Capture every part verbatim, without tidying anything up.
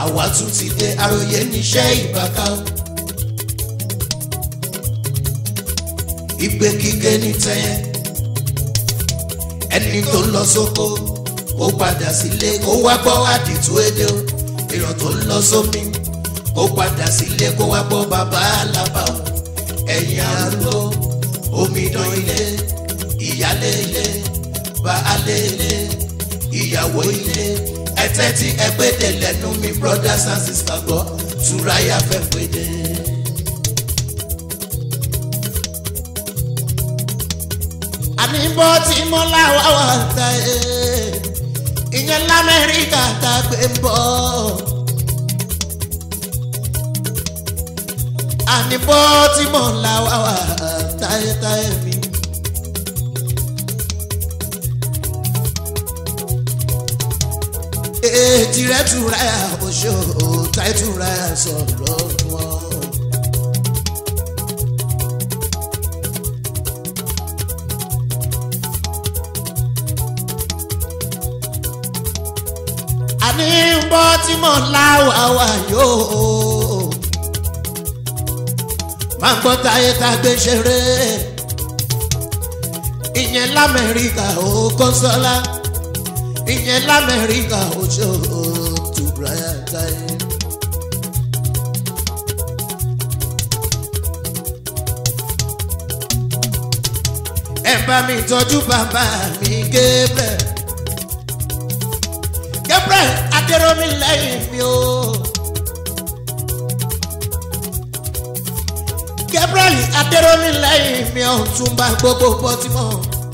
àwa tún ti dé àròyé níṣẹ́ ìbáká o. Ìgbé kíké ní tẹ́yẹ ẹni tó ń lọ sóko kó padà sílé kó wá gbọ́ àdìtú èdè o. Èèyàn tó ń lọ sómi kó padà sílé kó wá gbọ́ bàbá alábà o. Ẹ̀yin arúgbó omidan ilé ìyálé ilé baálé ilé ìyàwó ilé ẹtẹ tí ẹ péde lẹ́nu mi brothers and sisters gbọ́ Turaya fẹ́ péde. àní bó ti mú láwa wà ta ẹ ìyẹn lamẹ́ríkà tá a gbé ń bọ̀. àní bó ti mú láwa wà ta ẹ ta ẹ mi. Taye Turaya oṣó Taye Turaya sọ̀rọ̀ wọn. àní ń bọ́ tí mo láwà wà yóò máa ń gbọ́ Taye tá gbé ṣeré ìyẹn l'Amẹ́ríkà ó Kọ́nsọ́lá. Ìyẹn l'Amẹ́ríkà oṣó Turaya Taye. Ẹ bá mi tọ́jú bàbá mi Gabriel Gabriel Adéròmí lẹ́yìn mi o. Gabriel Adéròmí lẹ́yìn mi o tún bá gbogbo bọ́tímọ̀.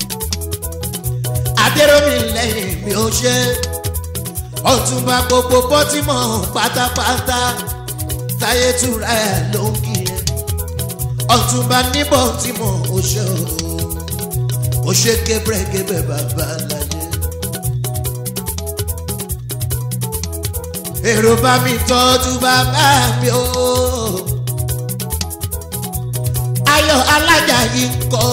Adéròmí lẹ́yìn mi ò ṣe ọ̀túnba gbogbo bọ́tímọ̀ pátápátá Taye Turaya ló ń kí ẹ ọ̀túnba ní bọ́tímọ̀ ò ṣe ò ṣe gébẹ̀gébẹ̀ bàbá láyé. èrò bá mi tọ́jú bàbá mi o Ayọ̀ Alájà yìí ń kọ́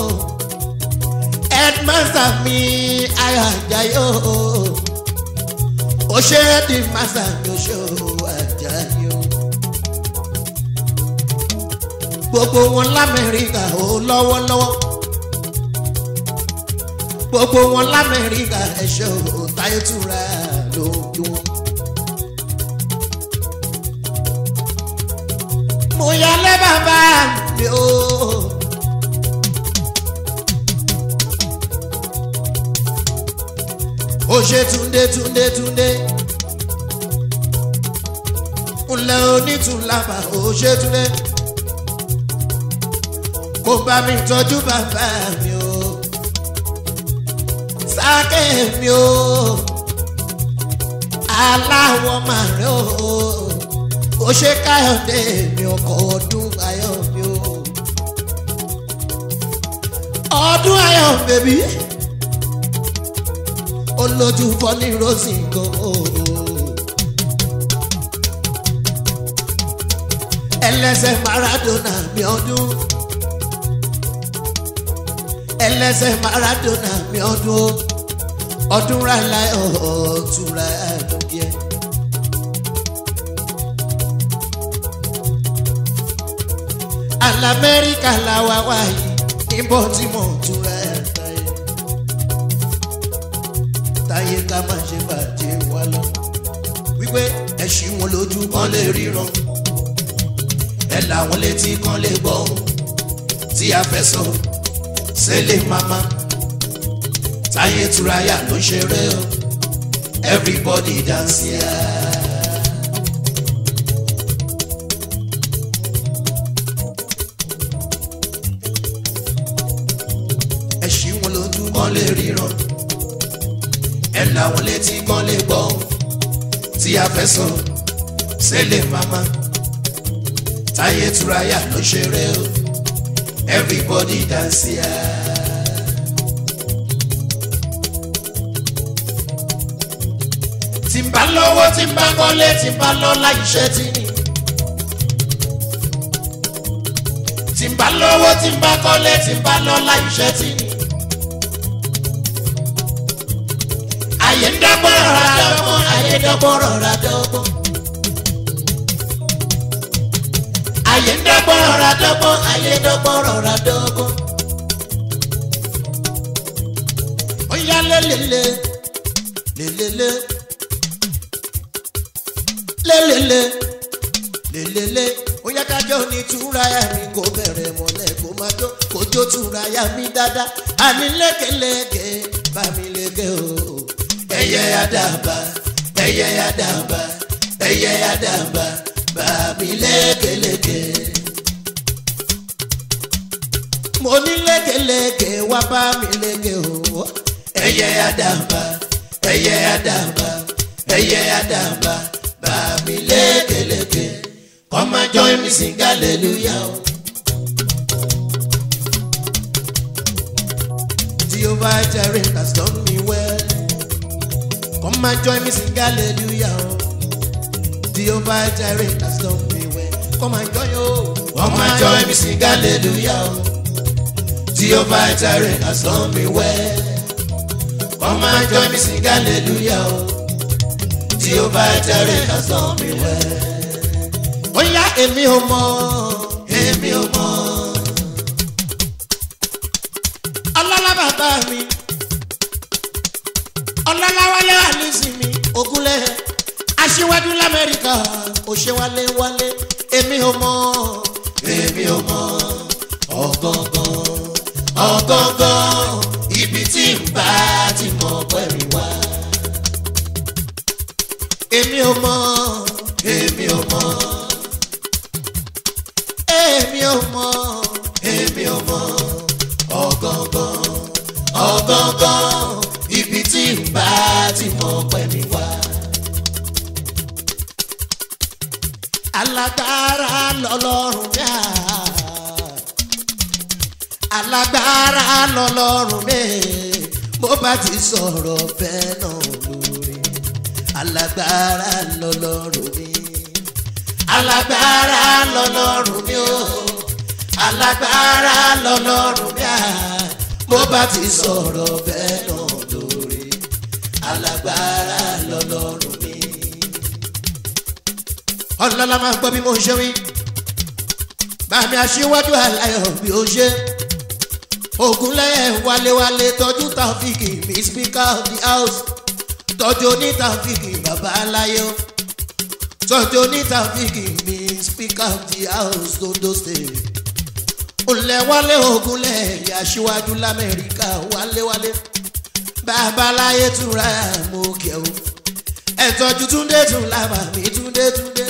headmaster mi Ayọ̀ Àjàyò ó ṣe di master mi ó ṣe Àjàyò gbogbo wọn l'Amẹ́ríkà ó lọ́wọ́lọ́wọ́ gbogbo wọn l'Amẹ́ríkà ẹ ṣé o Taye Turaya lójú wọn. mo yálé bàbá mi o. Ó ṣe Túndé Túndé Túndé ńlẹ̀ onítùlábà ó ṣe Túndé kó bá mi tọ́jú bàbá mi o Sáké mi o aláwọ̀ màrẹ́ o ó ṣe Káyọ̀dé mi ọkọ̀ ọdún ayọ̀ mi o ọdún ayọ̀ bèbí. Olójú fọ́ní rosy gan o. Ẹlẹ́sẹ̀ Maradona mi ọdún. Ẹlẹ́sẹ̀ Maradona mi ọdún. Ọdún rálá ọ̀ Turaya lókè. L'Amẹ́ríkà làwa wà yìí níbo tí mo Turaya Taye. Taye ká má ṣe bàjẹ́ wá lọ. Wípé ẹṣin wọn lójú kan lè ríran. Ẹ làwọn létí kan lè gbọ́. Tí a fẹ́ sọ ṣẹlẹ̀ mama. Taye Turaya ló ṣeré o. Everybody dance here. Ẹṣin wọn lójú kan lè ríran. Ẹ làwọn létí kan lè gbọ́. Tí a fẹ́ sọ ṣẹlẹ̀ mama. Taye Turaya ló ṣeré o. Everybody dance here. Tí n bá lọ́wọ́ tí n bá kọ́lé tí n bá lọ́lá iṣẹ́ tí ni. Tí n bá lọ́wọ́ tí n bá kọ́lé tí n bá lọ́lá iṣẹ́ tí ni. Ayé ń dọ́gbọ́n rọra dọ́gbọ́n, ayé dọ́gbọ́n rọra dọ́gbọ́n. ayé ń dọ́gbọ́n rọra dọ́gbọ́n ayé dọ́gbọ́n rọra dọ́gbọ́n. ó yá lélele lélele lélele lélele ó yá kájọ ní Turaya mi kò bẹ̀rẹ̀ mọ́lẹ̀ kó má jó kó jó Turaya mi dáadáa àní lékeleke bá mi léke o. ẹyẹ àdàbà ẹyẹ àdàbà ẹyẹ àdàbà bá mi lékeleke. mo ní lékeleke wá bá mi léke o. ẹyẹ àdàbà ẹyẹ àdàbà ẹyẹ àdàbà bá mi lékeleke. Come and join me sing hallelujah. Jehovah Jireh has done me well. Come and join me sing hallelujah. Jehovah Jireh has done me well. Come and join you. Come and join me sing hallelujah. Jehovah Jireh has done me well. Come and join me sing hallelujah. Jehovah Jireh has done me well. Ó yá èmi ò mọ̀ èmi ò mọ̀ ọlọ́lá bàbá mi ọlọ́lá wálé wà nísìmí ògúnlẹ̀ aṣíwájú lamẹ́ríkà òṣè wálé wálé èmi ò mọ̀ èmi ò mọ̀ ọ̀gọ̀ngàn ọ̀gọ̀ngàn ibi tí ń bá ti mọ̀ pẹ̀lú wá èmi ò mọ̀ èmi ò mọ̀. Èmi ò mọ̀ èmi ò mọ̀ ọ̀gọ̀ngàn ọ̀gọ̀ngàn ibi tí ń bá ti mọ̀ pẹ̀lú wá. Alágbára lọ́lọ́run mi alágbára lọ́lọ́run mi mo bá ti sọ̀rọ̀ bẹ́ẹ̀ náà lórí alágbára lọ́lọ́run mi. Alágbára lọ́lọ́run mi o alágbára lọ́lọ́run mi à mo bá ti sọ̀rọ̀ bẹ́ẹ̀ náà lórí alágbára lọ́lọ́run mi. ọlọ́lá máa gbọ́ bí mo ṣe wí bàmí aṣíwájú aláyọ̀ bí ó ṣe ògúnlẹ̀yẹ wálewálé tọ́jú Taofiki mi speaker of the house tọ́jú oní Taofiki bàbá aláyọ̀ tọ́jú ní Taofiki mi speaker of the house Ondo state. Olè wálé ògúnlẹ̀ ẹ̀yà aṣíwájú lamẹ́ríkà wálé-wálé. Babaláyé Turaya mo kẹ́ o. Ẹ̀tọ́jú Túndé tún lábà mi Túndé Túndé.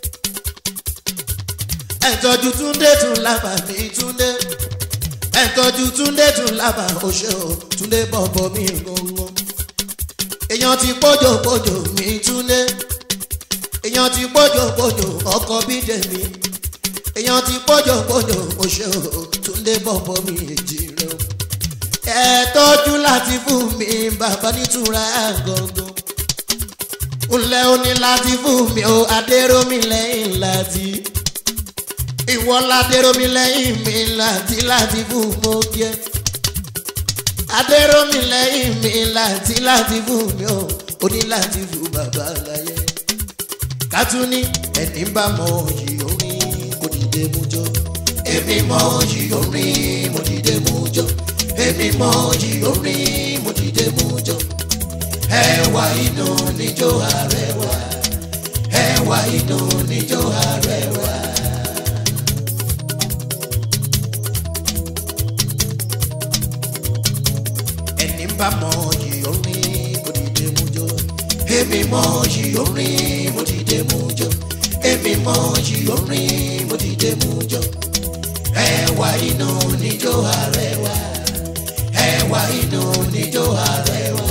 Ẹ̀tọ́jú Túndé tún lábà mi Túndé. Ẹ̀tọ́jú Túndé tún lábà oṣù Túndé bọ̀bọ̀ mi gbọ̀ngbọ̀n. Èèyàn ti pọ́jọ́pọ́jọ́ mi Túndé. Èèyàn ti pọ́jọ́pọ́jọ́ ọkọ̀ bídè mi. Èèyàn ti pọ́jọ́pọ́jọ́ oṣù Túndé bọ̀bọ̀ mi èjì rẹ̀ o. Ẹ tọ́jú láti fún mi bàbá ní Turaya gangan. Ǹlẹ́ o ní láti fún mi o adéròmí lẹ́yìn láti. Ìwọ ládéròmí lẹ́yìn mi láti láti fún mo kí ẹ. Adéròmí lẹ́yìn mi láti láti fún mi o o ní láti fún bàbá láyé. Kátúní ẹni bá mọ yìí orin kò dìde mú jọ. Èmi mọ yìí orin mo dìde mú jọ. Èmi mọ yìí orin mo dìde mú jọ. Ẹwà inú níjó Arẹwà. Ẹwà inú níjó Arẹwà. Ẹni bá mọ yìí orin kò dìde mú jọ. Èmi mọ yìí orin mo dìde mú jọ. Èmi mọ yìí orin mo dìde mú jọ. Ẹwà inú níjó Arẹwà. Ẹwà inú níjó Arẹwà.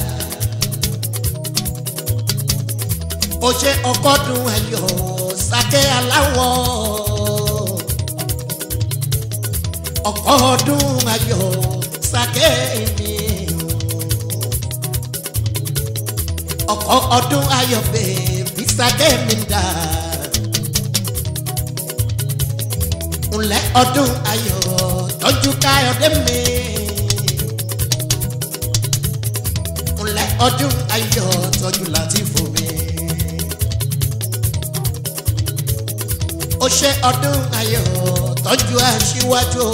Ó ṣe ọgọ́dún ẹ̀yọ̀ Sàkè aláwọ̀. Ọgọ́dún ẹ̀yọ̀ Sàkè mi. Ọkọ̀ ọdún ayọ̀ bèbí Sàkè mi dà. Ǹlẹ́ ọdún ayọ̀ tọ́jú Káyọ̀dé mi. Ǹlẹ́ ọdún ayọ̀ tọ́jú Látìfù mi. ó ṣe ọdún ayọ̀ tọ́jú aṣíwájú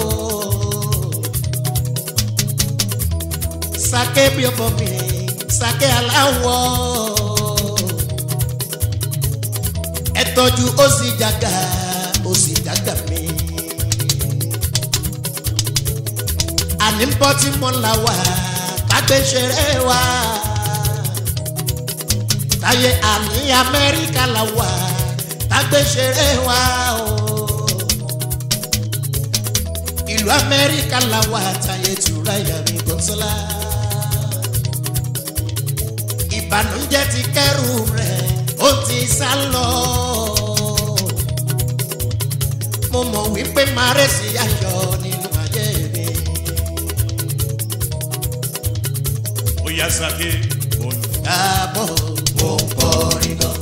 Sake bí ọmọ mi Sake aláwọ̀ ẹ tọ́jú ó sì jàgà ó sì jàgà mi àní ń bọ́ tí mo là wá kágbé ṣeré wa Táyé àní Amẹ́ríkà là wá kágbé ṣeré wa o ìlú Amẹ́ríkà là wá Táyé Turaya mi Kọ́nsọ́lá ìbànújẹ́ ti kẹ́rù rẹ̀ ó ti sá lọ mo mọ̀ wípé máa rẹ̀ sí ayọ̀ nínú ayé mi. Oya Sake mo ń dábọ̀ mo ń kọrin lọ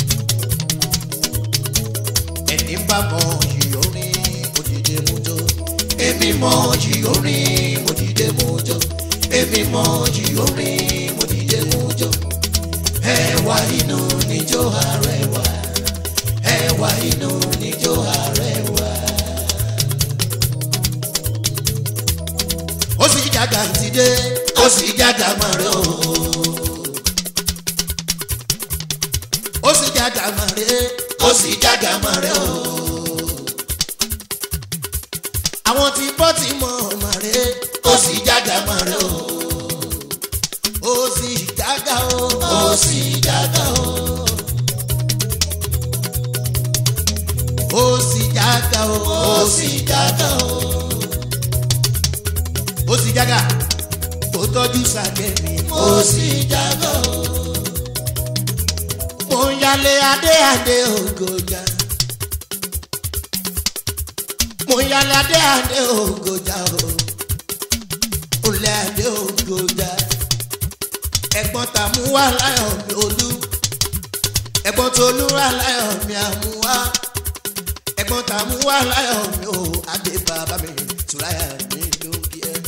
ẹni bá mọ yìí orin òdìdé mú jó èmi mọ yìí orin òdìdé mú jó èmi mọ yìí orin òdìdé mú jó ẹwà inú níjó arẹwà ẹwà inú níjó arẹwà. ó sì jàgà ti dé ó sì jàgà mọ̀rẹ́ o ó sì jàgà mọ̀rẹ́ ó sì jàgà mọ̀rẹ́ o àwọn tí bọ́ ti mọ̀ mọ̀rẹ́ ó sì jàgà mọ̀rẹ́ o ó sì jàgà o ó sì jàgà o ó sì jàgà o ó sì jàgà o ó sì jàgà tó tọ́jú Sake mi ó sì jàgà o mo ń yálé adé adé ògòjà mo ń yálé adé adé ògòjà o olè adé ògòjà ẹ̀gbọ́n tàmú wà láyọ̀ mi olú ẹ̀gbọ́n tolú wà láyọ̀ mi àmúwá ẹ̀gbọ́n tàmú wà láyọ̀ mi o adé bàbá mi Turaya mi ló ń kí ẹ.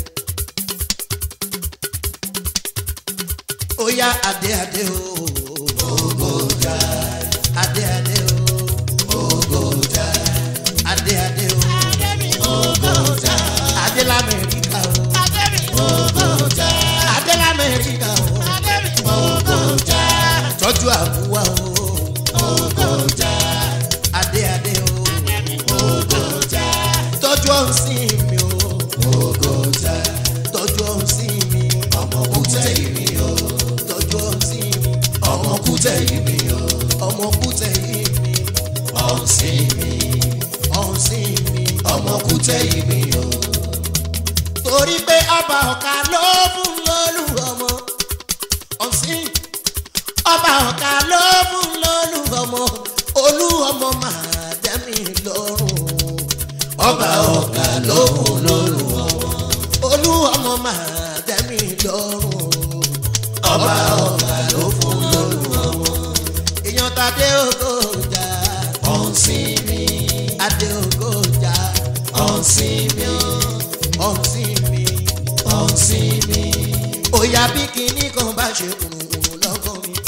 ó yá adé adé o ògòjà adé adé o ògòjà adé adé o ògòjà adé l'Amẹ́ríkà o ògòjà adé l'Amẹ́ríkà o ògòjà tọ́jú àbúwá o ògòjà adé adé o ògòjà tọ́jú ọ̀sìn mi o ògòjà tọ́jú ọ̀sìn mi ọmọ kútẹ́ yìí mi o tọ́jú ọ̀sìn mi ọmọ kútẹ́ yìí mi o ọmọ kútẹ́ yìí mi ọ̀sìn mi ọ̀sìn mi ọmọ kútẹ́ yìí mi o torí pé ọba ọ̀ka ló fún lọ́lù ọmọ ọ̀sìn ọba ọ̀ka ló fún lọ́lù ọmọ olú ọmọ máa dẹ́mi lọ́rùn ọba ọ̀ka ló fún lọ́lù ọmọ olú ọmọ máa dẹ́mi lọ́rùn ọba ọ̀ka ló fún lọ́lù ọmọ èèyàn tàdé ògòjà ọ̀sìn mi adé ògòjà ọ̀sìn mi ọ̀sìn mi ọ̀sìn mi òyà bí kinní kan bá ṣe kùrùkùrù lọ́kàn mi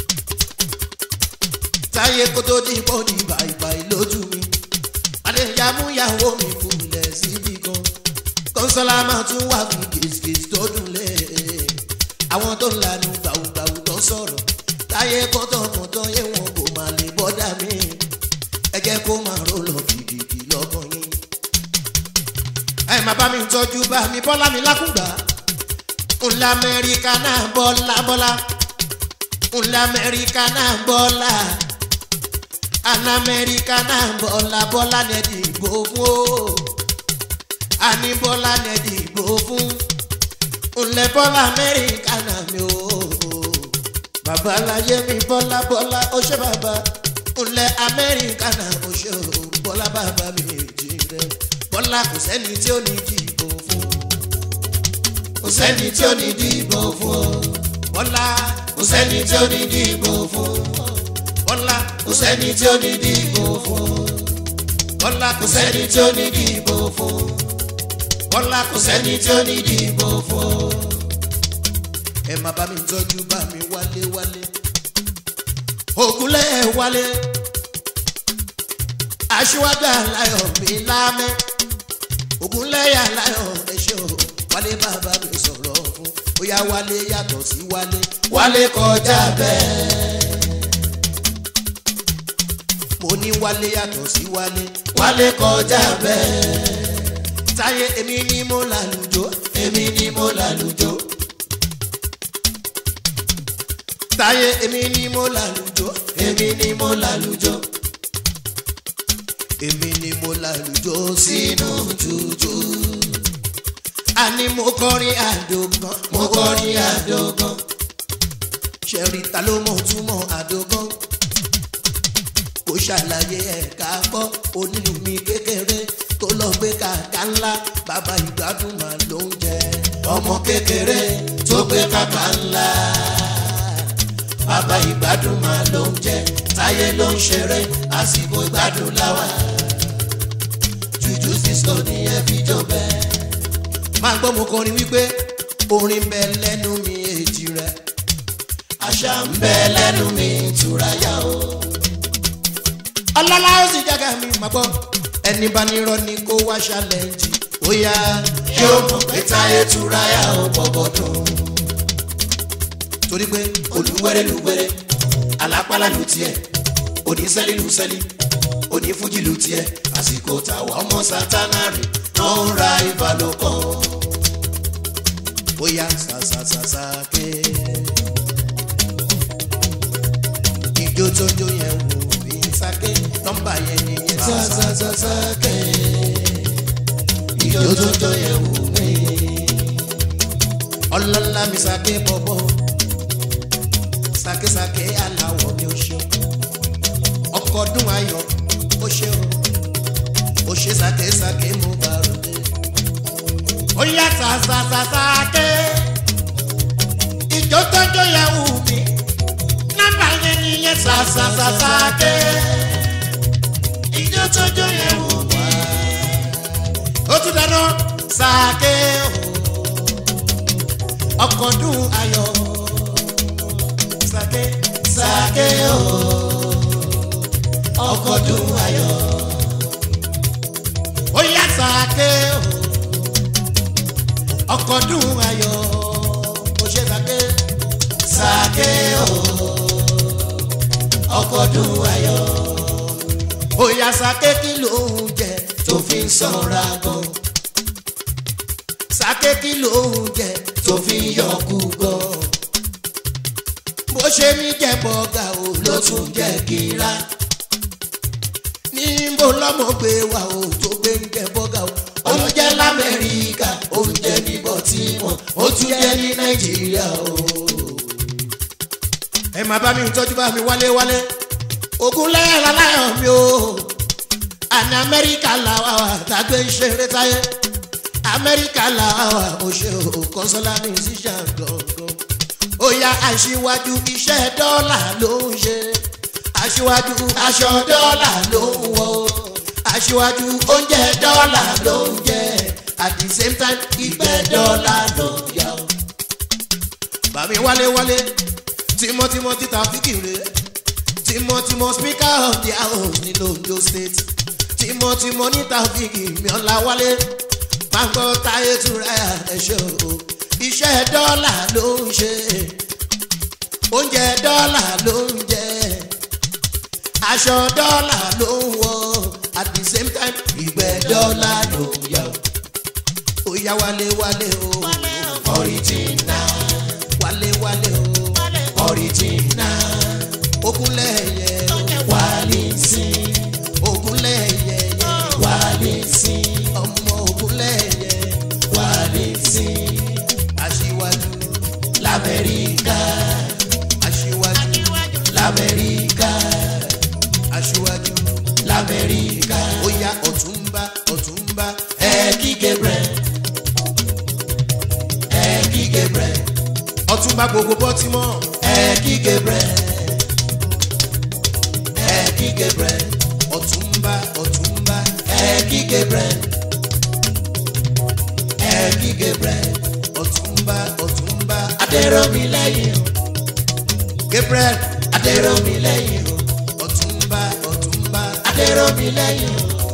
Táyé kó tó di bọ́ọ̀dì bàìbàì lójú mi adéyàmúyàwó mi kúnlẹ̀ síbi kan Kọ́nsọ́lá máa tún wà fún kìsìkìsì tó dùn lé àwọn tó ń lanu gbàùgbàù lọ sọ̀rọ̀ Táyé kọ́tọ̀kọ́tọ̀ yé wọn kò máa lè bọ́dà mi ẹ jẹ́ kó máa ró lọ kìkìkì lọ́kàn yín ẹ má bá mi tọ́jú bá mi Bọ́lá mi lákùngbà ńlá Amẹ́ríkà náà Bọ́lá Bọ́lá ńlá Amẹ́ríkà náà Bọ́lá àná Amẹ́ríkà náà Bọ́lá Bọ́lá ní ẹ̀dìgbò fún o àní Bọ́lá ní ẹ̀dìgbò fún ńlẹ̀ Bọ́lá Amẹ́ríkà náà mi o bàbá láyé mi Bọ́lá Bọ́lá ó ṣe bàbá ńlẹ̀ Amẹ́ríkà náà ó ṣe o Bọ́lá bàbá mi èjì rẹ Bọ́lá kò sẹ́ni tí ó ní dìbò fún kò sẹ́ni tí ó ní dìbò fún Bọ́lá kò sẹ́ni tí ó ní dìbò fún Bọ́lá kò sẹ́ni tí ó ní dìbò fún Bọ́lá kò sẹ́ni tí ó ní dìbò fún Bọ́lá kò sẹ́ni tí ó ní dìbò fún ẹ má bá mi tọ́jú bá mi wálé wálé ògúnlẹ̀ wálé aṣíwájú aláyọ̀ mi lámẹ́ Ògúnlẹ́yà aláyọ̀ ẹ̀ṣẹ̀ o wálé bàbá mi sọ̀rọ̀ fún bóyá wálé yàtọ̀ sí wálé wálé kọjá bẹ́ẹ̀ mo ní wálé yàtọ̀ sí wálé wálé kọjá bẹ́ẹ̀ Táyé èmi ni mo lálùjọ èmi ni mo lálùjọ Táyé èmi ni mo lálùjọ èmi ni mo lálùjọ èmi ni mo lálùjọ sínú jùjú àní mo kọrin àdógán mo kọrin àdógán ṣẹ̀rí ta ló mọ̀ túmọ̀ àdógán kò ṣàlàyé ẹ̀ka kọ́ onílù mi kékeré tó lọ gbé kàkà ńlá bàbá ìgbádùn mà ló ń jẹ ọmọ kékeré tó gbé kàkà ńlá bàbá ìgbádùn mà ló ń jẹ Táyé ló ń ṣeré àsìkò ìgbádùn láwa jùjú disco ní ẹbí jọ bẹ́ẹ̀. máa gbọ́ mo kọrin wípé orin bẹ lẹ́nu mi èjì rẹ̀ àṣà ń bẹ lẹ́nu mi Turaya o. ọlọ́lá ó sì jága mi máa gbọ́ ẹni bá nírọ́ ni kó wá ṣàlẹ́ǹjì ó yá yóò mọ̀ pé Táyé Turaya ó bọ̀bọ̀ dùn. torí pé olúwẹ́rẹ́ lúwẹ́rẹ́ alápálá lù tiẹ̀ onísẹ́lí lù sẹ́lí onífújì lù tiẹ̀ àsìkò tàwa ọmọ sátánárì náà ń ra ìbálòpọ̀ ó yá sàṣàṣàṣàké ìjó tó jó yẹn wò bí sáké nọ́mbà yẹn nìyẹn sàṣàṣàṣàké ìjó tó jó yẹn wò mí ọlọ́lá mi sáké bọ̀bọ̀ sákésáké aláwọ̀ mi ò ṣe ọkọ̀ ọdún ayọ̀ ó ṣe o ó ṣe sákésáké mo bá ròde ó yá sàṣàṣàṣàké ìjó tó jó yẹn wò mí nọ́mbà yẹn nìyẹn sàṣàṣàṣàké ìjó tó jó yẹn wò mí ó tún dáná sáké o ọkọ̀ ọdún ayọ̀ sáké sáké o ọkọ̀ ọdún ayọ̀ ó yá sáké o ọkọ̀ ọdún ayọ̀ ó ṣe sáké sáké o ọkọ̀ ọdún ayọ̀ ó yá sáké kí ló ń jẹ tó fi ń sanra gan sáké kí ló ń jẹ tó fi ń yọkú gan bó ṣe ní jẹ bọ́gà o ló tún jẹ kíra níbo lọ́mọ gbé wa o tó gbé ń jẹ bọ́gà o oúnjẹ l'Amẹ́ríkà oúnjẹ ní bọ̀tímọ̀ ó tún jẹ ní Nàìjíríà o. ẹ máa bá mi tọ́jú bá mi wálé wálé Ògúnlẹ́yà láláyọ̀ mi o àní Amẹ́ríkà làwa wà tàgbé ń ṣeré Táyé Amẹ́ríkà làwa wà ó ṣe o kọ́sọ́lá musician gangan ó yá aṣíwájú iṣẹ́ dọ́là ló ń ṣe aṣíwájú aṣọ dọ́là ló ń wọ̀ aṣíwájú oúnjẹ dọ́là ló ń jẹ at the same time ìgbẹ́ dọ́là ló ń yá o. bàmí wálé wálé tímọ́tímọ́ títà fíkìrì tímọ́tímọ́ speaker of the house ní Ondo state tímọ́tímọ́ níta fíkìrì mi ọ̀la wálé máa ń gbọ́ Táyé Turaya ẹ̀ṣẹ̀ o iṣẹ́ dọ́là ló ń ṣe oúnjẹ dọ́là ló ń jẹ aṣọ dọ́là ló ń wọ̀ at the same time ìgbẹ́ dọ́là ló ń yá o yá wálé wálé o original wálé wálé o original Ògúnlẹ́yẹ wálé sí Ògúnlẹ́yẹ wálé sí ọmọ Ògúnlẹ́yẹ wálé sí aṣíwájú l'Amẹ́ríkà aṣíwájú l'Amẹ́ríkà aṣíwájú l'Amẹ́ríkà ó yá ọ̀túnba ọ̀túnba ẹ kí Gabriel ẹ kí Gabriel ọ̀túnba gbogbo bọ́tímọ̀ ẹ kí Gabriel ẹ kí Gabriel ọ̀túnba ọ̀túnba ẹ kí Gabriel ẹ kí Gabriel ọ̀túnba ọ̀túnba adéròmí lẹ́yìn o Gabriel adéròmí lẹ́yìn o ọ̀túnba ọ̀túnba adéròmí lẹ́yìn o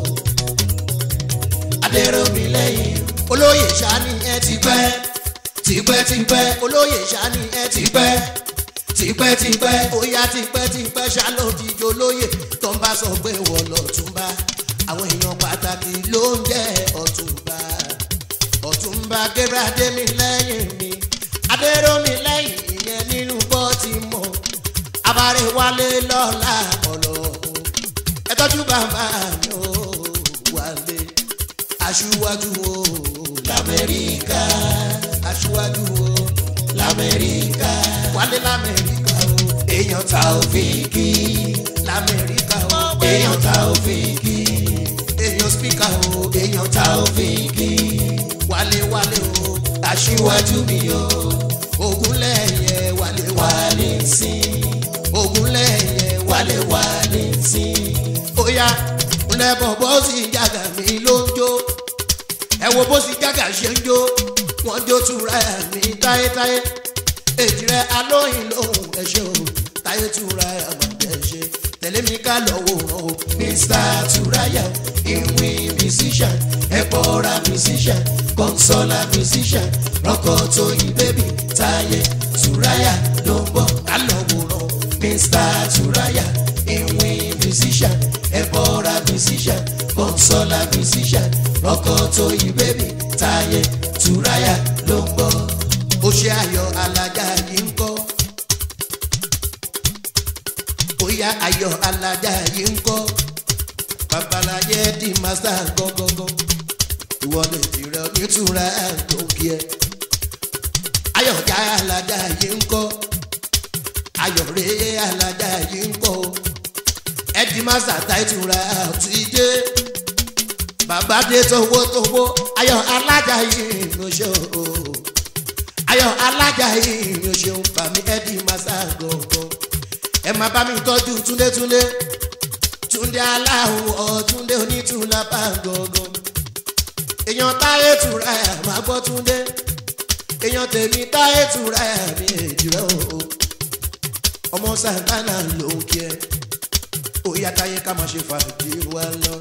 adéròmí lẹ́yìn olóyè ṣáni ẹ ti pẹ́ tipẹ́ tipẹ́ olóyè ṣáni ẹ ti pẹ́ tipẹ́ tipẹ́ bóyá tipẹ́ tipẹ́ ṣàlódìjọ olóyè tó ń bá sọ pé wọ́n lọ́túnba àwọn èèyàn pàtàkì ló ń jẹ́ ọ̀túnba ọ̀túnba Gabriel adémi lẹ́yìn mi adéròmí lẹ́yìn ìyẹn nínú bọ́ọ̀tì mọ́ abárẹ̀wálé lọ́la ọlọ́run ẹ tọ́jú bàbá mi ò wálé aṣíwájú o lamẹ́ríkà aṣíwájú o lamẹ́ríkà wálé lamẹ́ríkà o èèyàn Taofiki lamẹ́ríkà o èèyàn Taofiki èèyàn spíkà o èèyàn Taofiki wálé wálé o aṣíwájú mi o Ògúnlẹ̀yẹ wálé wálé sí Ògúnlẹ̀yẹ wálé wálé sí óyá ńlẹ́bọ̀ bó sì jàgà mi ló ń jó ẹ wo bó sì jàgà ṣe ń jó wọ́n jó Turaya mi táyétáyé èjì rẹ̀ alóyin lóhùn ẹ ṣé o Taye Turaya àgbàdo ẹ ṣé tẹ̀lé mi ká lọ wòran o Mister Turaya ìwé musician ẹ̀pọ̀ra musician consola musician rọ́kọ̀ tó yí bébì Taye Turaya ló ń bọ̀ ká lọ wòran o Mister Turaya ìwé musician ẹ̀pọ̀ra musician consola musician rọ́kọ̀ tó yí bébì Taye Turaya ló ń bọ̀ ó ṣe ayọ̀ alájà yìí ń kọ́ bóyá ayọ̀ alájà yìí ń kọ́ babaláyé di master gọ́gọ́gọ́ ìwọ lè tirẹ̀ onítura tó kí ẹ ayọ̀ já alájà yìí ń kọ́ ayọ̀ rẹ̀ alájà yìí ń kọ́ ẹ di master Taye Turaya ti dé bàbá dé tówó tówó ayọ̀ alájà yìí ló ṣe o ayọ̀ alájà yìí ló ṣe ń fà mí ẹ di master gọ́gọ́ ẹ má bá mi tọ́jú túndé túndé túndé aláwọ̀ túndé onítùlá bá gọ́gọ́ èèyàn Taye Turaya máa gbọ́ túndé èèyàn tèmi Taye Turaya mi èjì rẹ̀ o ọmọ Santana ló ń kí ẹ óyá Taye ká máa ṣe fàájì wa lọ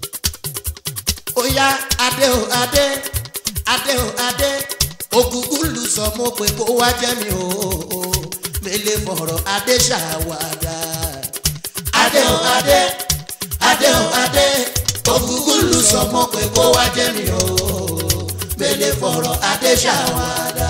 óyá adé o adé adé o adé ògúngún lù sọ mọ́ pé kó wá jẹ́ mi o mele fọ̀rọ̀ adé ṣàwádà adé o adé adé o adé ògúngún lù sọ mọ́ pé kó wá jẹ́ mi o mele fọ̀rọ̀ adé ṣàwádà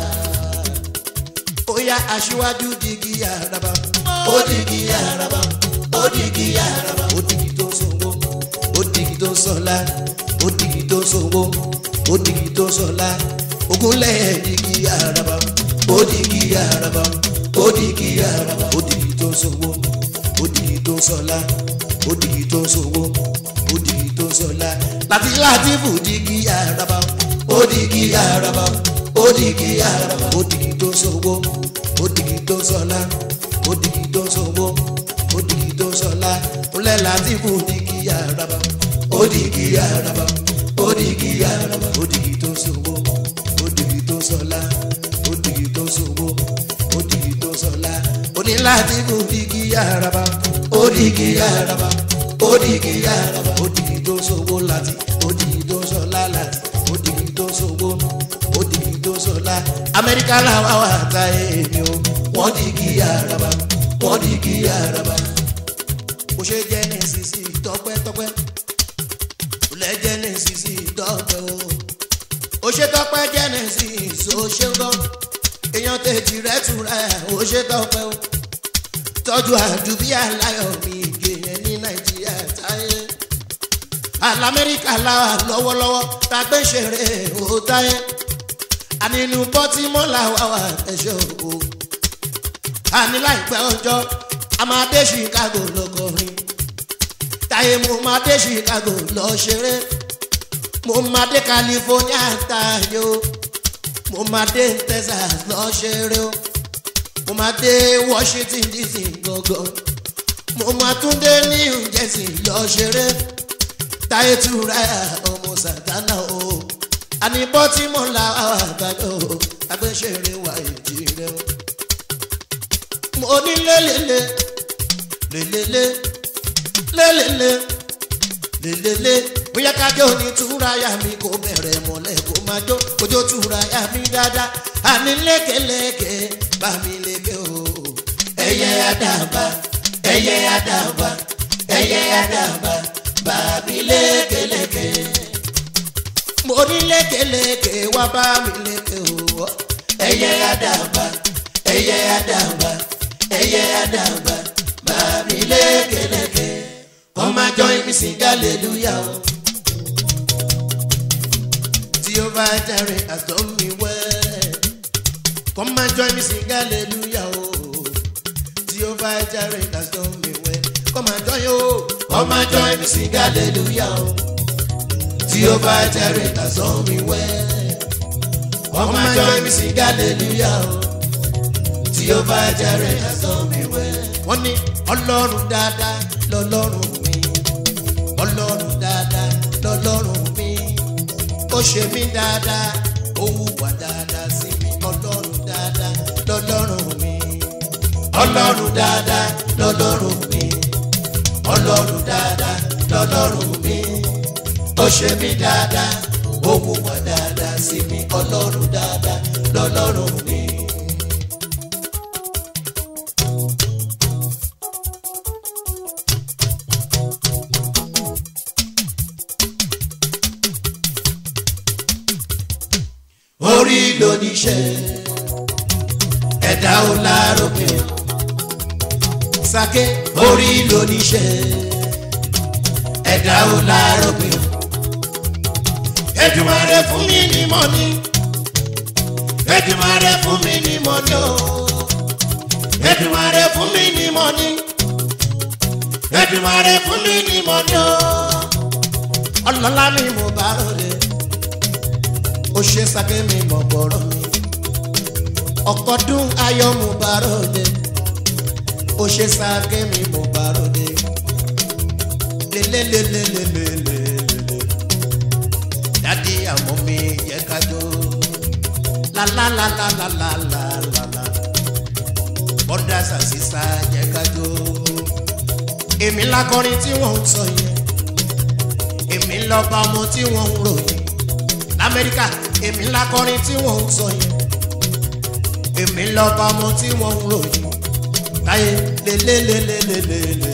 óyá aṣíwájú digi àràbà ó digi àràbà ó digi àràbà ó digi tó sanwó ó digi tó sọlá ó digi tó sanwó ó digi tó sọlá Ògúnlẹ̀yẹ digi àràbà ó digi àràbà ó digi àràbà ó digi tó sanwó ó digi tó sọlá ó digi tó sanwó ó digi tó sọlá láti Látìfù digi àràbà ó digi àràbà ó digi àràbà ó digi tó sanwó ó digi tó sọlá ó digi tó sanwó ó digi tó sọlá ńlẹ̀ Látìfù digi àràbà ó digi àràbà ó digi àràbà ó digi tó sanwó ó digi tó sọlá ó digi tó sanwó ó digi tó sọlá oní Látìfù digi àràbà ó digi àràbà ó digi àràbà ó digi tó sanwó láti ó digi tó sọlá láti ó digi tó sanwó ó digi tó sọlá Amẹ́ríkà làwọn àwọn àtàyè mi o wọ́n digi àràbà wọ́n digi àràbà ó ṣe jẹ́ ní sísí tọpẹ́tọpẹ́ ó lẹ́ jẹ́ ní sísí tọpẹ́ o ó ṣe tọpẹ́ Genesis ó ṣe gbọ́ èèyàn tèjì rẹ̀ Turaya ó ṣe tọpẹ́ o tọ́jú àdúbí aláyọ̀ mi gèyẹn ní Nàìjíríà Taye alamẹ́ríkà láwà lọ́wọ́lọ́wọ́ tàgbé ṣeré ó Taye ànínú bọ́tímọ́ làwà wà ẹ̀ṣọ́ o àní láìpẹ́ ọjọ́ a máa dé Chicago lọ́kọrin Taye mo máa dé Chicago lọ ṣeré mo máa dé California Taye o mo máa dé Texas lọ ṣeré o mo máa dé Washington D C gangan mo máa tún dé New Jersey lọ ṣeré Taye Turaya ọmọ Santana o àní bọ́tímọ́ làwà àgbàdo agbésẹ̀rẹ̀ wà èjì rẹ o mo ní lélele lélele lélele lélele bóyá kájọ ní Turaya mi kò bẹ̀rẹ̀ mọ́lẹ̀ kó máa jó kójó Turaya mi dáadáa àní lékeleke bá mi léke o. ẹyẹ àdàbà ẹyẹ àdàbà ẹyẹ àdàbà bá mi lékeleke. mo ní lékeleke wá bá mi léke o. ẹyẹ àdàbà ẹyẹ àdàbà ẹyẹ àdàbà bá mi lékeleke. Come and join me sing hallelujah. Jehovah Jireh has done me well. Come and join me sing hallelujah. Jehovah Jireh has done me well. Come and join you. Come and join me sing hallelujah. Jehovah Jireh has done me well. Come and join me sing hallelujah. Jehovah Jireh has done me well. Wọ́n ní Ọlọ́run dáadáa lọ́lọ́run mi. Ọlọ́run dáadáa lọ́lọ́run mi. Ó ṣe mí dáadáa, ó hùwà dáadáa sí mi. Ọlọ́run dáadáa lọ́lọ́run mi. Ọlọ́run dáadáa lọ́lọ́run mi. Ọlọ́run dáadáa lọ́lọ́run mi. Ó ṣe mí dáadáa, ó hùwà dáadáa sí mi. Ọlọ́run dáadáa lọ́lọ́run mi. Orí ló níṣẹ́ ẹ̀dá ò láròpé Sake orí ló níṣẹ́ ẹ̀dá ò láròpé. Èdùmàrè fún mi ní mọ́ni Èdùmàrè fún mi ní mọ́ni o Èdùmàrè fún mi ní mọ́ni Èdùmàrè fún mi ní mọ́ni o. Ọlọ́lá mi mo bá rọlẹ̀ ó ṣe Sake mi mọ̀ bọ̀rọ̀ mi ọ̀kọ́dún ayọ̀ mo bá ròde ó ṣe Sake mi mo bá ròde lélelelelelelele dádì àmọ́ mi yẹ ká jó lálálálálálálálá brothers and sisters yẹ ká jó. èmi lákọrin tí wọ́n ń sọ yẹn èmi lọ́ba ọmọ tí wọ́n ń ròyìn l'Amẹ́ríkà èmi lákọrin tí wọ́n ń sọ yẹn èmi lọ́ba ọmọ tí wọ́n ń ròyìn Táyé lélelelelelelele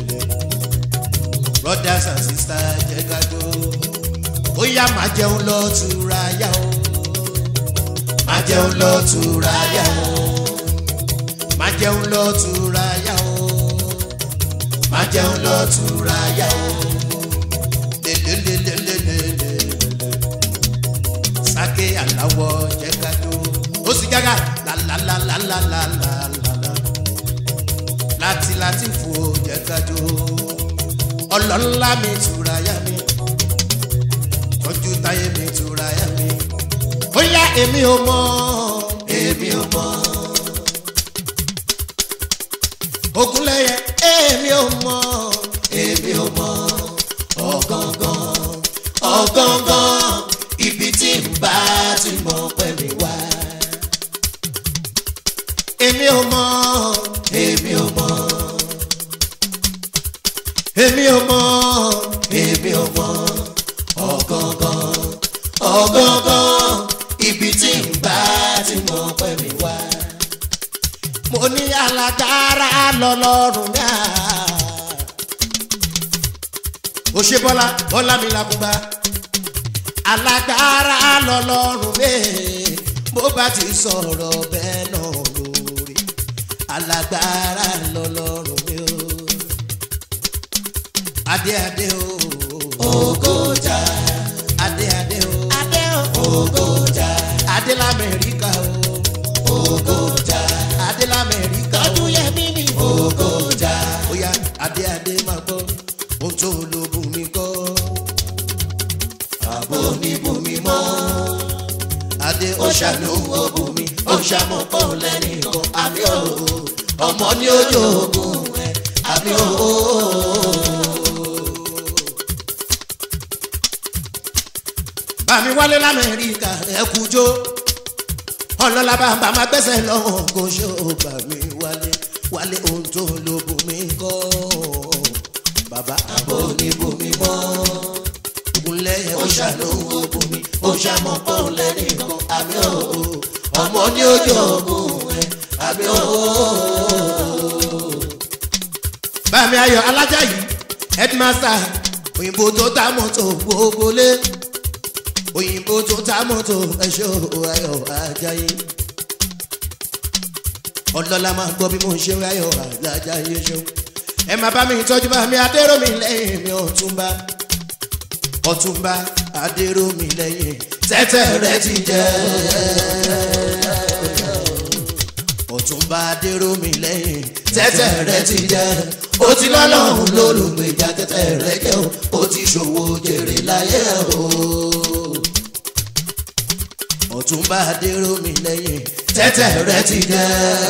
brothers and sisters jẹ́ ká jó. Ó yá máa jẹun lọ Turaya o máa jẹun lọ Turaya o máa jẹun lọ Turaya o máa jẹun lọ Turaya o lélelelelelele Sake aláwọ̀ jẹ́ ká jó. Ó sì jágà lálálálálálálá láti láti fò jẹ́ ká jó. Ọlọ́lá mi Turaya mi tọ́jú Táyé mi Turaya mi. Ó yá èmi ò mọ̀ èmi ò mọ̀ Ògúnlẹ́yẹ èmi ò mọ̀ èmi ò mọ̀ ọ̀gángan ọ̀gángan ibi tí n bá ti mọ̀ pẹ̀lú wa. Èmi ò mọ̀ èmi ò mọ̀ èmi ò mọ̀ èmi ò mọ̀ ọ̀gángan ọ̀gángan ibi tí n bá ti mọ̀ pẹ̀lú wa. Mo ní alágbára lọ́lọ́run náà. Ó ṣe Bọ́lá Bọ́lá mi làkúgbà. Alágbára lọ́lọ́run bẹ́ẹ̀ bó bá ti sọ̀rọ̀ bẹ́ẹ̀ náà lórí. Alágbára lọ́lọ́run bẹ́ẹ̀ o. Adé adé o. Ògójà. Adé adé o. Adé o. Ògójà. Adé l'Amẹ́ríkà o. Ògójà. Adé l'Amẹ́ríkà o. Ọdún yẹ mímí. Ògójà. Ó yá adé adé máa gbọ́ ohun tó lo bùnmi kọ́. Àbò ní bùnmi mọ́. Adé ó ṣàlùwò bùnmi ó ṣàmọ̀pọ̀ lẹ́nìkan. Àbí o ọmọ ní ojú ogun ẹ̀ àbí o. Bàmí wálé l'Amẹ́ríkà ẹ kú jó. Ọlọ́lá bàbá máa gbẹ́sẹ̀ lọ́wọ́ kó ṣó bàmí wálé wálé ohun tó lo bùnmi kọ́. bàbá àbò ní bomi mọ́ Ògúnlẹ́yẹ ó ṣàánú bomi ó ṣàmọ́ pọ̀ lẹ́nìkan àmì òòó ọmọ ní ojú ogun ẹ̀ àmì òòó. Bàmí Ayọ̀ Alájàyí headmaster òyìnbó tó ta mọ́tò gbogbo lé òyìnbó tó ta mọ́tò ẹ̀ṣọ́ Ayọ̀ Ajáyí ọlọ́lá máa gbọ́ bí mo ń ṣe Ayọ̀ Ajáyí ṣeun ẹ máa bá mi tọ́jú Bàmí Adéròmí lẹ́yìn mi Ọ̀túnba Ọ̀túnba Adéròmí lẹ́yìn tẹ́tẹ́ rẹ ti jẹ́ Ọ̀túnba Adéròmí lẹ́yìn tẹ́tẹ́ rẹ ti jẹ́ ó ti lọ́lọ́run lólùgbèjà tẹ́tẹ́ rẹ jẹ́ o ó ti ṣòwò jèrè láyé o. Ọ̀túnba Adéròmí lẹ́yìn tẹ́tẹ́ rẹ ti jẹ́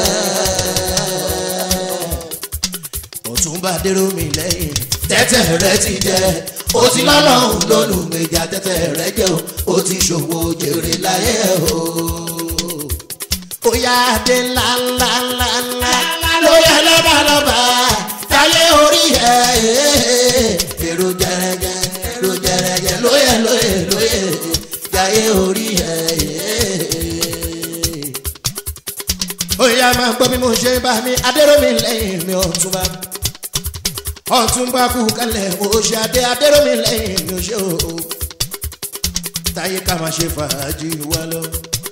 Ọ̀túnba Adéròmí lẹ́yìn tẹ́tẹ́ rẹ ti jẹ́ ó ti lọ́lọ́run lólùgbèjà tẹ́tẹ́ rẹ jẹ́ o ó ti ṣòwò jèrè láyé o. Ó yá adé ńlá ńlá ńlá ńlá ló yẹ lọ́ba lọ́ba táyé orí ẹ̀ èrò jẹrẹjẹ èrò jẹrẹjẹ lóyè lóyè lóyè táyé orí ẹ̀. Ó yá máa gbọ́ bí mo ṣe Bàmí Adéròmí lẹ́yìn mi Ọ̀túnba Ọ̀túnba kú kalẹ̀ mo ṣe adé Adéròmí lẹ́yìn mi ò ṣe o táyé ká máa ṣe fàájì wá lọ.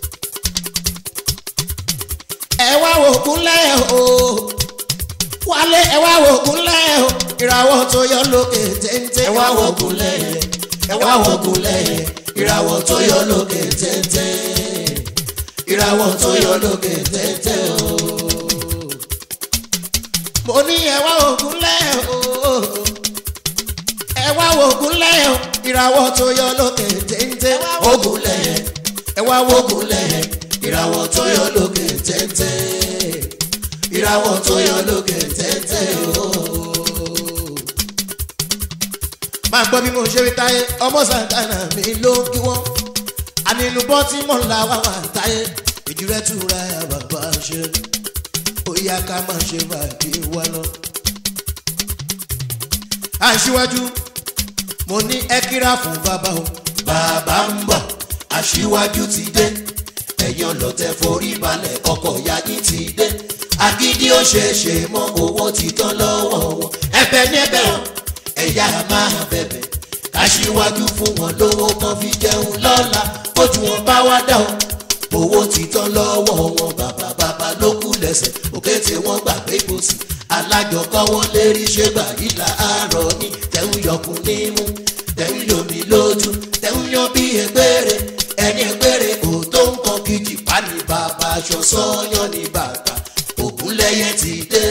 Ẹ wá wo Ògúnlẹ́yẹ o wálé ẹ wá wo Ògúnlẹ́yẹ o ìràwọ̀ tó yọ lókè téńté. Ẹ wá wo Ògúnlẹ́yẹ ẹ wá wo Ògúnlẹ́yẹ ìràwọ̀ tó yọ lókè téńté ìràwọ̀ tó yọ lókè téńté o. Mo ní ẹ wá wo Ògúnlẹ́yẹ o ẹ wá wo Ògúnlẹ́yẹ o ìràwọ̀ tó yọ lókè téńté. Ògúnlẹ́yẹ ẹ wá wo Ògúnlẹ́yẹ ìràwọ̀ tó yọ lókè téńté ìràwọ̀ tó yọ lókè téńté o. Máa gbọ́ bí mo ṣe rí Táyé ọmọ Sàntánà mi ló ń kí wọ́n ànínú bọ́ tí mò ń la wá wà Táyé Èjìrẹ́ Turaya bàbá ṣe ó yá ká máa ṣe bàbí wá lọ. Aṣíwájú mo ní ẹ kíra fún bàbá o bàbá ń bọ̀ Aṣíwájú ti dé ẹ̀yin ọlọ́tẹ̀ forí balẹ̀ ọkọ̀ ya yín ti dé agídí ó ṣe é ṣe mọ́ owó ti tán lọ́wọ́ wọn ẹ̀bẹ̀ ní ẹ̀bẹ̀ wọn ẹ̀yà máa bẹ̀bẹ̀ Aṣíwájú fún wọn lówó kan fi jẹun lọ́la ojú wọn bá wá dá o owó ti tán lọ́wọ́ wọn bàbá bàbá ló kú lẹ́sẹ̀ òkè tí wọ́n gbàgbé ìbòsí alájọkọ́wọ́ lérí ṣé gbà yìí láàárọ̀ ní tẹ̀hún yọkùn nímú tẹ̀hún yomi lójú tẹ̀hún yan bí ẹgbẹ́rẹ́ ẹni ẹgbẹ́rẹ́ kò tó nǹkan kìjì pa ní bàbá aṣọ sọ́yán ní bàbá Ògúnlẹ́yẹ ti dé.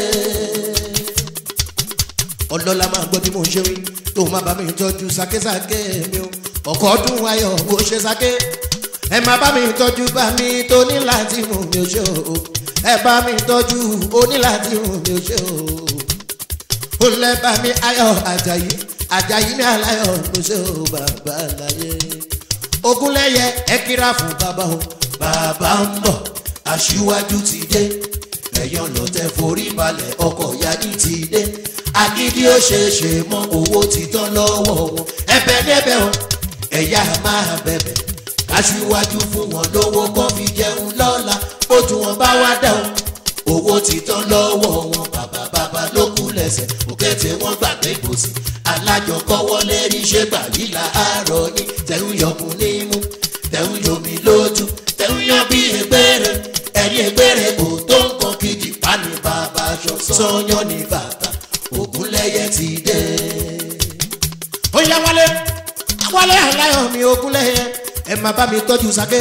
Ọlọ́lá máa gbọ́ bí mo ṣe wí tó má bá mi tọ́jú sákésáké mi o ọkọ̀ ọdún ayọ̀ bó ṣe sáké ẹ má bá mi tọ́jú Bàmí tó ní láti mú mi ò ṣe o ẹ bá mi tọ́jú oní láti mú mi ò ṣe o ó lẹ́ Bàmí Ayọ̀ Àjàyí Àjàyí ní aláyọ̀ ló ṣe o bàbá láyé. Ògúnlẹ́yẹ ẹ kíra fún bàbá o bàbá ń bọ̀ Aṣíwájú ti dé ẹ̀yin ọlọ́tẹ̀ forí balẹ̀ ọkọ̀ yájí ti dé agídí ó ṣe é ṣe mọ́ owó ti tán lọ́wọ́ wọn ẹ̀bẹ̀ débẹ̀ o ẹ̀yà máa bẹ̀bẹ̀ Aṣíwájú fún wọn lówó kan fi jẹun lọ́la bójú wọn bá wá dá o owó ti tán lọ́wọ́ wọn bàbá bàbá ló kú lẹ́sẹ̀ òkè tí wọ́n gbàgbé ìbòsí alájọkọ́wọ́ lérí ṣé gbà yìí láàárọ̀ ní tẹ̀hún yọkùn nímú tẹ̀hún yomi lójú tẹ̀hún yan bí ẹgbẹ́rẹ́ ẹni ẹgbẹ́rẹ́ kò tó nǹkan kìjì pa ní bàbá aṣọ sọ́yán ní bàbá Ògúnlẹ́yẹ ti dé. Ó yá wálé wálé aláyọ̀ mi Ògúnlẹ́yẹ ẹ má bá mi tọ́jú sáké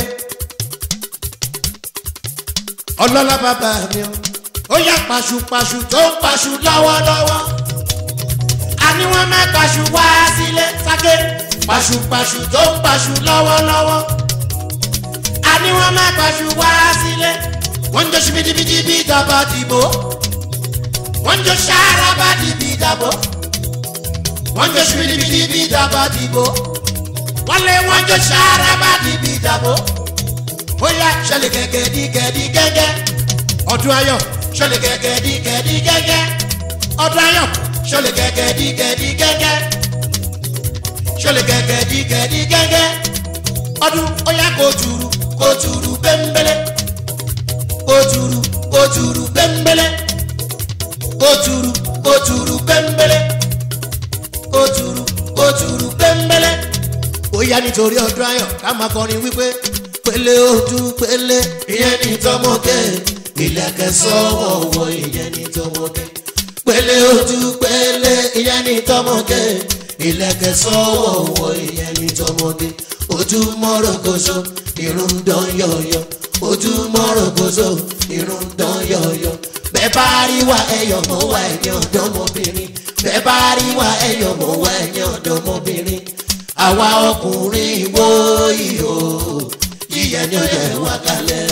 ọlọ́lá bàbá mi o ó yá pàṣùpàṣù tó ń pàṣù lọ́wọ́lọ́wọ́ àní wọ́n má pàṣù wá sílé sáké pàṣùpàṣù tó ń pàṣù lọ́wọ́lọ́wọ́ àní wọ́n má pàṣù wá sílé wọ́n ń jọ ṣibidibidi bí dàbà dìbò wọ́n ń jọ ṣàràbà dìbì dàbò wọ́n ń jọ ṣibidibidi bí dàbà dìbò wọ́n lé wọ́n jọ ṣàràbà dìbì dàbò ó yá ṣẹlẹ̀ kẹ̀kẹ́ di kẹ̀dí gẹ́gẹ́ ọdún ayọ̀ ṣẹlẹ̀ kẹ̀kẹ́ di kẹ̀dí gẹ́gẹ́ ọdún ayọ̀ ṣẹlẹ̀. ṣọlẹ̀ gẹ́gẹ́ dí gẹ́dí gẹ́gẹ́ ṣọlẹ̀ gẹ́gẹ́ dí gẹ́dí gẹ́gẹ́ ọdún ó yá kó turu kó turu bẹ́ńbẹ́lẹ́ kó turu kó turu bẹ́ńbẹ́lẹ́ kó turu kó turu bẹ́ńbẹ́lẹ́ kó turu kó turu bẹ́ńbẹ́lẹ́ ó yá nítorí ọdún ayọ̀ ká máa kọrin wípé pélé ojú pélé ìyẹn ní tọmọge ìlẹ̀kẹ̀ sọ́wọ́wọ́ ìyẹn ní tọmọge pélé ojú pélé ìyẹn ní tọmọge ìlẹ̀kẹ̀ sọ́wọ́wọ́ ìyẹn ní tọmọge ojú mọ́rọ̀kọ́sọ irun dán yọ̀yọ̀ ojú mọ́rọ̀kọ́sọ irun dán yọ̀yọ̀ bẹ́ẹ̀ bá rí wa ẹyọ̀ mọ́ wa ẹ̀yìn ọ̀dọ́mọbìnrin bẹ́ẹ̀ bá rí wa ẹyọ̀ mọ́ wa ẹ̀yìn ọ̀dọ́mọbìnrin àwa ọkùnrin wo ìhò yíyẹ ni ó yẹ wá kalẹ̀.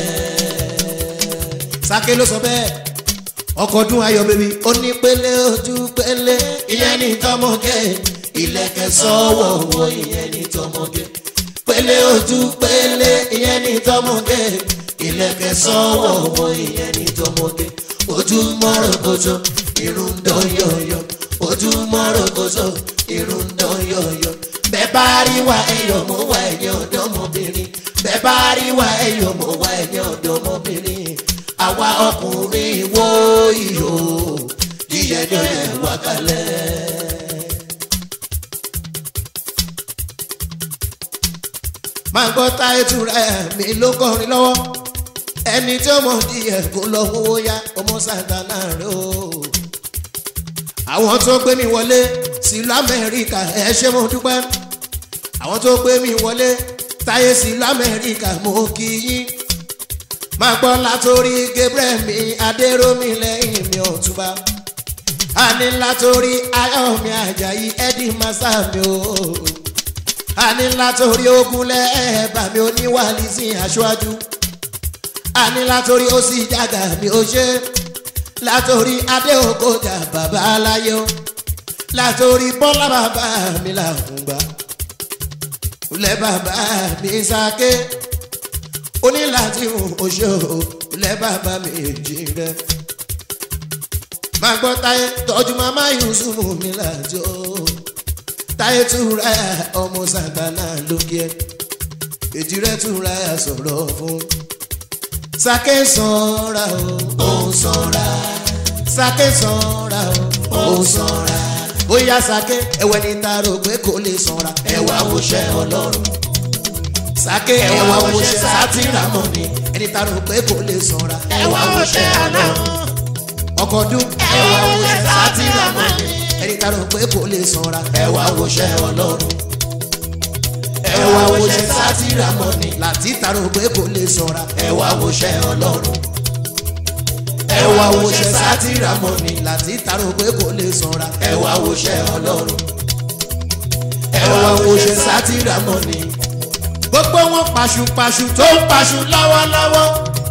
Sake ló sọ bẹ́ẹ̀ ọkọ̀ ọdún ayọ̀ bèbí ó ní pélé ojú pélé ìyẹn ní tọmọge ìlẹ̀kẹ̀ sọ́wọ́wọ́ ìyẹn ní tọmọge pélé ojú pélé ìyẹn ní tọmọge ìlẹ̀kẹ̀ sọ́wọ́wọ́ ìyẹn ní tọmọge ojú mọ́rọ̀kọ́sọ irun dán yọ̀yọ̀ ojú mọ́rọ̀kọ́sọ irun dán yọ̀yọ̀ bẹ́ẹ̀ bá rí wa ẹyọ̀ mọ́ wa ẹ̀yìn ọ̀dọ́mọbìnrin bẹ́ẹ̀ bá rí wa ẹyọ̀ mọ́ wa ẹ̀yìn ọ̀dọ́mọbìnrin àwa ọkùnrin wo ìhò yíyẹ ni ó yẹ wá kalẹ̀. máa gbọ́ Taye Turaya mi ló kọrin lọ́wọ́ ẹni tí ó mọ̀ díẹ̀ kó lọ owó yá ọmọ Santana rẹ o. àwọn tó gbé mi wọlé sílùú Amẹ́ríkà ẹ ṣé mo dúpẹ́ àwọn tó gbé mi wọlé Taye sílùú Amẹ́ríkà mo kí yín máa gbọ́ látòrí Gabriel mi Adéròmí lẹ́yìn mi Ọ̀túnba àní látòrí Ayọ̀mí Àjàyí Eddie Masa mi o àní látòrí Ogunlẹ̀ ẹ̀bà mi oníwàlí sí aṣáájú àní látòrí ó sì jágà mi ó ṣe látòrí Adéòkòjà bàbá aláyé o látòrí Bọ́lá bàbá mi làkúngbà lẹ́ bàbá mi Sake onílàtí oṣù lẹ́ bàbá mi èjì rẹ̀ máa gbọ́ Taye tọ́jú màmá Yusuf mi láti o Taye Turaya ọmọ Santana lókè èjì rẹ̀ Turaya sọ̀rọ̀ fún Sake sanra o ó sanra Sake sanra o ó sanra bóyá Sake ẹwẹ́ ní ta rò pé kò lè sanra ẹwà wòṣẹ́ Ọlọ́run Sake ẹwà wòṣẹ́ sátìrámọ̀ ni ẹni ta rò pé kò lè sanra ẹwà wòṣẹ́ Ọlọ́run ọkọ̀ ọdún ẹwà wòṣẹ́ sátìrámọ̀ ni ẹni ta rò pé kò lè sanra ẹwà wòṣẹ́ Ọlọ́run ẹwà wòṣẹ́ sátìrámọ̀ ni láti ta rò pé kò lè sanra ẹwà wòṣẹ́ Ọlọ́run ẹwà wòṣẹ́ sátìrámọ̀ ni láti ta rò pé kò lè sanra ẹwà wòṣẹ́ Ọlọ́run ẹwà wòṣẹ́ sátìrámọ̀ ni gbogbo wọn pàṣùpàṣù tó ń pàṣù lọ́wọ́lọ́wọ́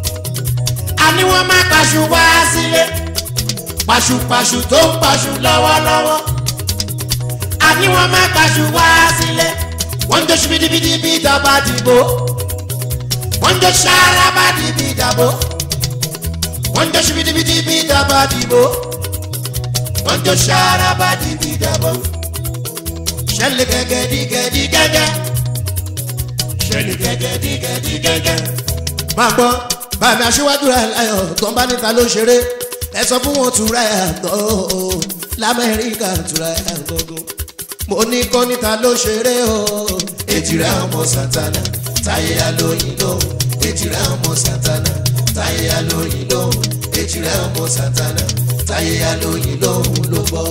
àní wọ́n má pàṣù wá sílé pàṣùpàṣù tó ń pàṣù lọ́wọ́lọ́wọ́ àní wọ́n má pàṣù wá sílé wọ́n ń jọ ṣibidibidi bí ìjọba dìbò wọ́n ń jọ ṣàràbà dìbì dàbò wọ́n ń jọ ṣibidibidi bí ìjọba dìbò wọ́n ń jọ ṣàràbà dìbì dàbò ṣẹlẹ̀ gẹ́gẹ́ dí gẹ́dí gẹ́gẹ́ ṣẹlẹ̀ gẹ́gẹ́ dí gẹ́dí gẹ́gẹ́. máa gbọ́ bàmí aṣíwájú rẹ̀ láyọ̀ tó ń bá níta ló ṣeré ẹ sọ fún wọn Turaya tó lamẹ́ríkà Turaya gbogbo mo ní kọ́ níta ló ṣeré o. èjì rẹ̀ ọmọ Santana Taye alóyin lóhùn èjì rẹ̀ ọmọ Santana Taye alóyin lóhùn èjì rẹ̀ ọmọ Santana Taye alóyin lóhùn ló bọ́.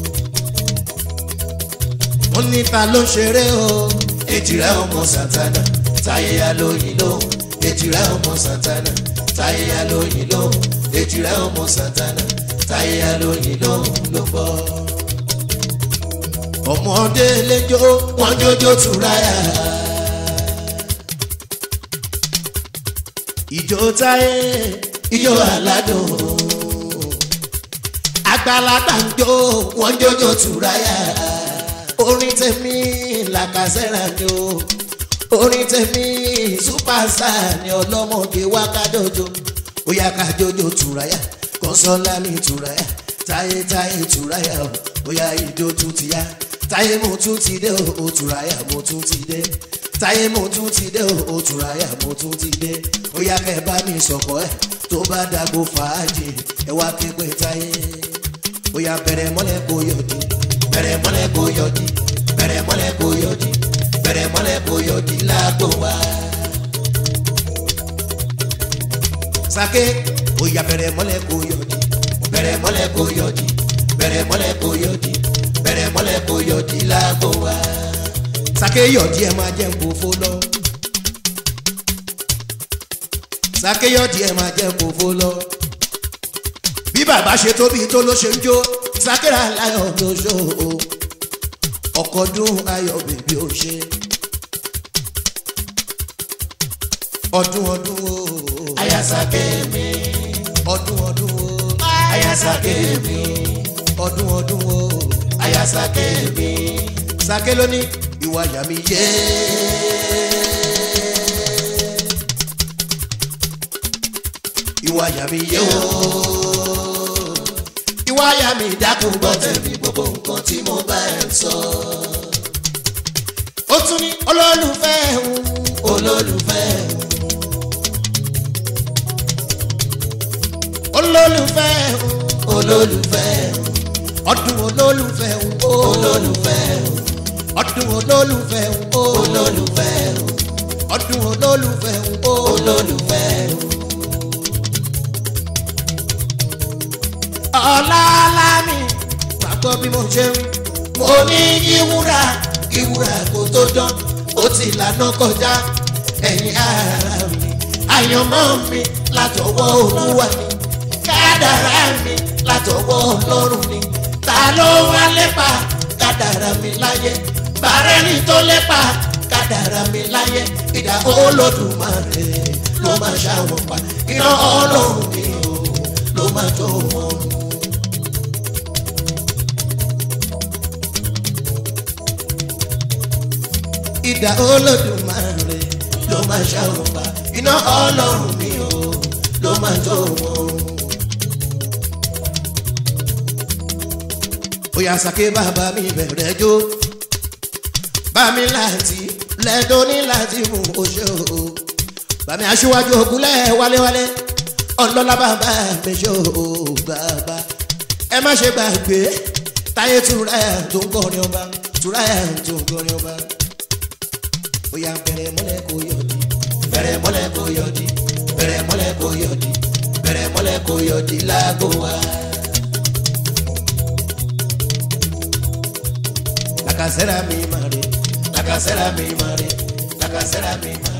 mo níta ló ṣeré o. èjì rẹ̀ ọmọ Santana Taye alóyin lóhùn èjì rẹ̀ ọmọ Santana Taye alóyin lóhùn èjì rẹ̀ ọmọ Santana Taye alóyin lóhùn ló bọ́. ọmọdé lẹjọ wọn jọjọ Turaya ìjó Taye ìjó aládùn àgbàlagbà ń jó wọn jọjọ Turaya orin tèmi làkàṣẹ́ra ni o orin tèmi superstar ni ọlọ́mọge wá kájọjọ ó yá kájọjọ Turaya Kọ́nsọ́lá mi Turaya Taye Taye Turaya bóyá ìdó tún ti yá. Taye mo tún ti dé o Turaya mo tún ti dé. Taye mo tún ti dé o Turaya mo tún ti dé. Bóyá kẹ́ bá mi sọ̀kọ̀ ẹ̀ tó bá dàgbò fàájì ẹ wá ké pé Taye. Bóyá bẹ̀rẹ̀ mọ́lẹ̀ kó yọ̀dí bẹ̀rẹ̀ mọ́lẹ̀ kó yọ̀dí bẹ̀rẹ̀ mọ́lẹ̀ kó yọ̀dí bẹ̀rẹ̀ mọ́lẹ̀ kó yọ̀dí lágbo wá. Sake bóyá bẹ̀rẹ̀ mọ́lẹ̀ kó yọ̀dí bẹ̀rẹ̀ mọ́lẹ̀ kó yọ̀dí bẹ̀rẹ̀ mọ́lẹ̀ kó yọ̀dí bẹ̀rẹ̀ mọ́lẹ̀ kó yọ̀dí lágbo wá. Sake yọ̀dí ẹ máa jẹ́ nkòfó lọ. Sake yọ̀dí ẹ máa jẹ́ nkòfó lọ. Bí bàbá ṣe tóbi tó ló ṣe ń jó Sakera láyọ̀ ló ṣó o. Ọkọ̀dún ayọ̀ bèbí ó ṣe. Ọdún ọdún o. Ayasake mi. Ọdún ọdún o. Ayasake mi. Ọdún ọdún o. Ayasake mi. Sake ló ní ìwà yà mí yé. Ìwà yà mí yé o. Ìwà yà mí dákun gbọ́ tẹ̀mí gbogbo nǹkan tí mo bá ẹ̀ sọ. Ó tún ní olólùfẹ́ òun. Olólùfẹ́ òun. Olólùfẹ́ òun. Olólùfẹ́ òun. Ọdún olólùfẹ́ òun. Olólùfẹ́ òun. Ọdún olólùfẹ́ òun. Olólùfẹ́ òun. Ọdún olólùfẹ́ òun. Olólùfẹ́ òun. Ọlọ́lá mi gbàgbọ́ bí mo ṣe ń mo ní ìwúrà ìwúrà kò tó dán ó ti lànà kọjá ẹ̀yìn ara mi àyànmọ́ mi látọwọ́ Olúwa ni kádàrá mi látọwọ́ Ọlọ́run ni ta ló wá lépa kádàrá mi láyé bàrẹ́ni tó lépa kádàrá mi láyé ìdá Olódùmarè ló máa ṣàwọn pa iná Ọlọ́run mi ò ló máa tó wọn. Ìdá Olódùmarè ló máa ṣàwọn pa iná Ọlọ́run mi ò ló máa tó wọn. Bóyá Sake bàbá mi bẹ̀rẹ̀ jó bá mi láti lẹ́dọ̀ ní láti mú oṣù o bá mi aṣíwájú ògúnlẹ̀ wálewálé ọlọ́lá bàbá mi ṣó o bàbá ẹ má ṣe gbàgbé Taye Turaya tó ń kọrin ọba Turaya tó ń kọrin ọba. Bóyá bẹ̀rẹ̀ mọ́lẹ̀ kó yọ̀dí bẹ̀rẹ̀ mọ́lẹ̀ kó yọ̀dí bẹ̀rẹ̀ mọ́lẹ̀ kó yọ̀dí bẹ̀rẹ̀ mọ́lẹ̀ kó yọ̀dí lágbo wá. Lakasera mi mare lakasera mi mare lakasera mi mare.